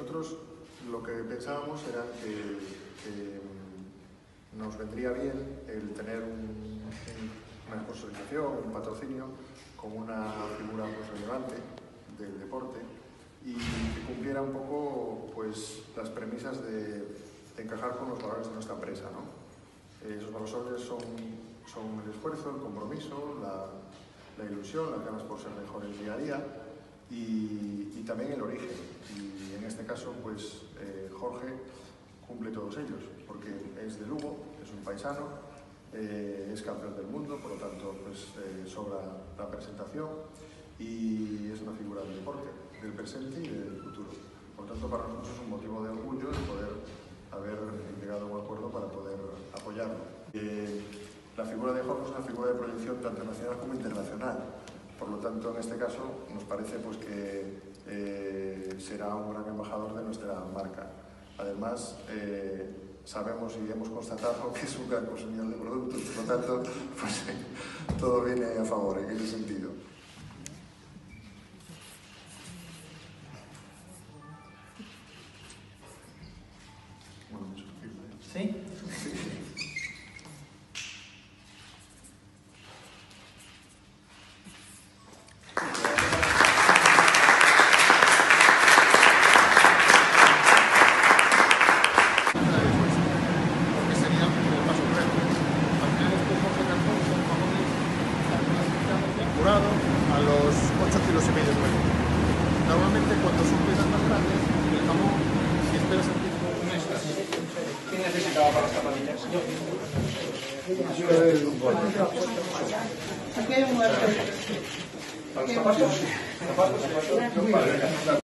nosotros lo que pensábamos era que nos vendría bien el tener una sponsorización, un patrocinio con una figura relevante del deporte y que cumpliera un poco pues, las premisas de encajar con los valores de nuestra empresa, ¿no? Esos valores son el esfuerzo, el compromiso, la ilusión, las ganas por ser mejores día a día y también el origen. Y en este caso, pues Jorge cumple todos ellos, porque es de Lugo, es un paisano, es campeón del mundo, por lo tanto, pues sobra la presentación y es una figura del deporte, del presente y del futuro. Por lo tanto, para nosotros es un motivo de orgullo el poder haber llegado a un acuerdo para poder apoyarlo. La figura de Jorge es una figura de proyección tanto nacional como internacional. Por lo tanto, en este caso, nos parece pues, que será un gran embajador de nuestra marca. Además, sabemos y hemos constatado que es un gran consumidor de productos, por lo tanto, pues, todo viene a favor en ese sentido. ¿Sí? A los 8,5 kilos de huevo. Normalmente cuando son piezas más grandes, el jamón, si esperas un tiempo, un extra. ¿Quién necesitaba para las zapatillas? Aquí hay un muerto. ¿Para los zapatos? ¿Zapatos?